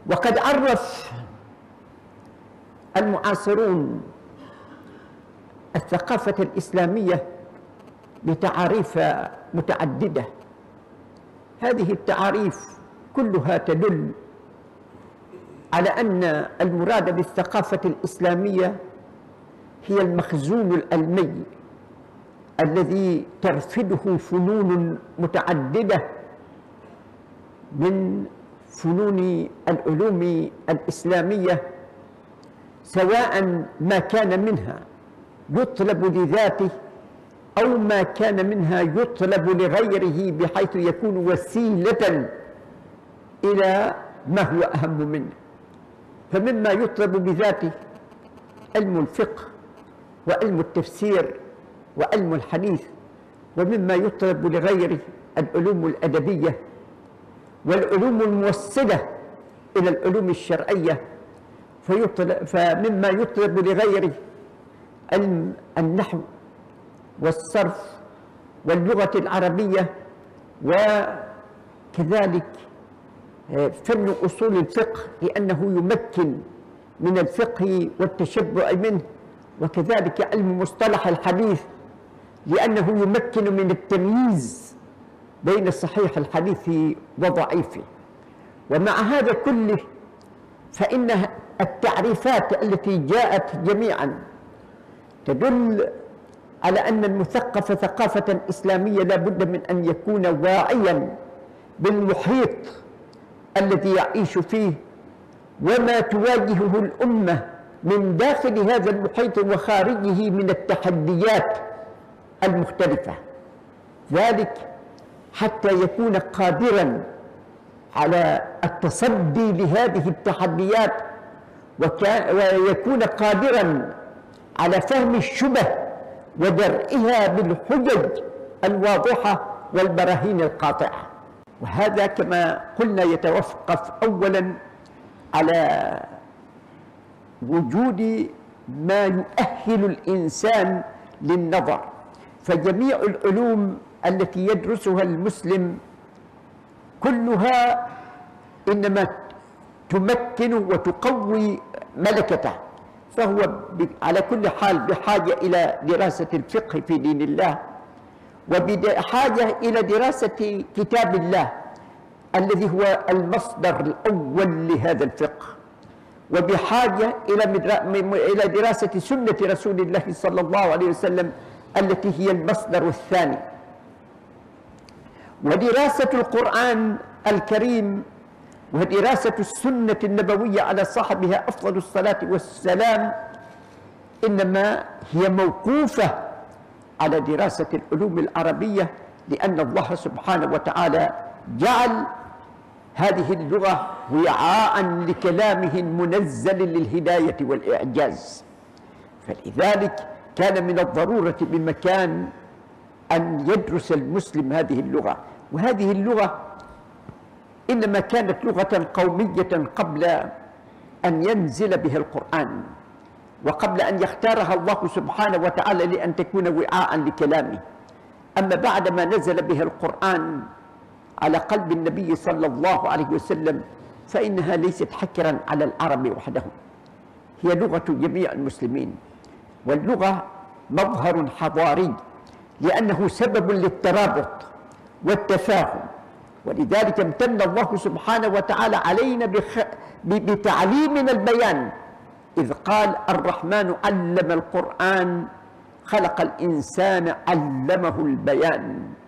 وقد عرف المعاصرون الثقافة الإسلامية بتعاريف متعددة. هذه التعاريف كلها تدل على أن المراد بالثقافة الإسلامية هي المخزون العلمي الذي ترفده فنون متعددة من فنون العلوم الإسلامية، سواء ما كان منها يطلب لذاته أو ما كان منها يطلب لغيره، بحيث يكون وسيلة إلى ما هو أهم منه. فمما يطلب بذاته علم الفقه وعلم التفسير وعلم الحديث، ومما يطلب لغيره العلوم الأدبية والعلوم الموصلة إلى العلوم الشرعية. فمما يطلب لغيره علم النحو والصرف واللغة العربية، وكذلك فن أصول الفقه لأنه يمكن من الفقه والتشبع منه، وكذلك علم مصطلح الحديث لأنه يمكن من التمييز بين صحيح الحديث وضعيفه. ومع هذا كله فإن التعريفات التي جاءت جميعا تدل على أن المثقف ثقافة إسلامية لا بد من أن يكون واعيا بالمحيط الذي يعيش فيه وما تواجهه الأمة من داخل هذا المحيط وخارجه من التحديات المختلفة، ذلك حتى يكون قادرا على التصدي لهذه التحديات ويكون قادرا على فهم الشبه ودرئها بالحجج الواضحة والبراهين القاطعة. وهذا كما قلنا يتوقف أولا على وجود ما يؤهل الإنسان للنظر. فجميع العلوم التي يدرسها المسلم كلها إنما تمكن وتقوي ملكته، فهو على كل حال بحاجة إلى دراسة الفقه في دين الله، وبحاجة إلى دراسة كتاب الله الذي هو المصدر الأول لهذا الفقه، وبحاجة إلى دراسة سنة رسول الله صلى الله عليه وسلم التي هي المصدر الثاني، ودراسة القرآن الكريم ودراسة السنة النبوية على صاحبها أفضل الصلاة والسلام إنما هي موقوفة على دراسة العلوم العربية، لأن الله سبحانه وتعالى جعل هذه اللغة وعاء لكلامه المنزل للهداية والإعجاز. فلذلك كان من الضرورة بمكان أن يدرس المسلم هذه اللغة. وهذه اللغة إنما كانت لغة قومية قبل أن ينزل بها القرآن، وقبل أن يختارها الله سبحانه وتعالى لأن تكون وعاء لكلامه. أما بعدما نزل بها القرآن على قلب النبي صلى الله عليه وسلم فإنها ليست حكرا على العرب وحدهم، هي لغة جميع المسلمين، واللغة مظهر حضاري لأنه سبب للترابط والتفاهم. ولذلك امتن الله سبحانه وتعالى علينا بتعليمنا البيان، إذ قال الرحمن علم القرآن خلق الإنسان علمه البيان.